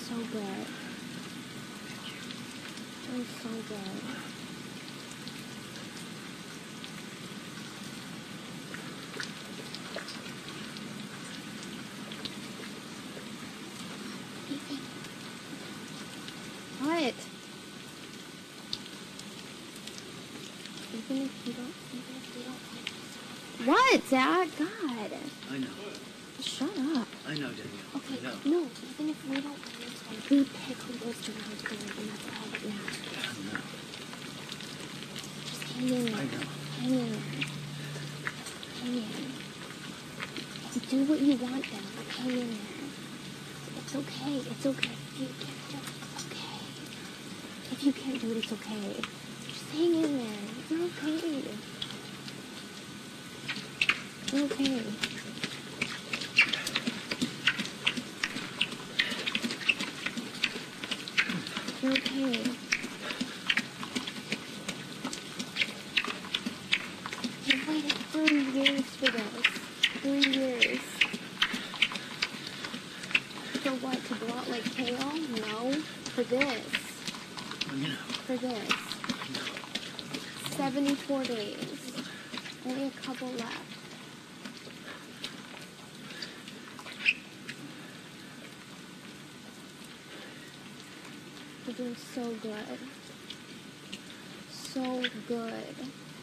so good. Doing so good. What? Even if you don't like this. What, Dad? God. I know. Shut up. I know, Danielle. Okay, I know. no, even if we don't win this one, we pick who goes to round two, and that's all that matters. I know. Just hang in there. I know. Hang in there. Hang in. Do what you want then, but hang in there. It's okay. It's okay. If you can't do it, it's okay. If you can't do it, it's okay. Just hang in there. You're okay. You're okay. You're okay. You've waited 3 years for this. 3 years. For what? To go out like kale? No. For this. Well, you know. For this. 74 days. Only a couple left. You're doing so good. So good.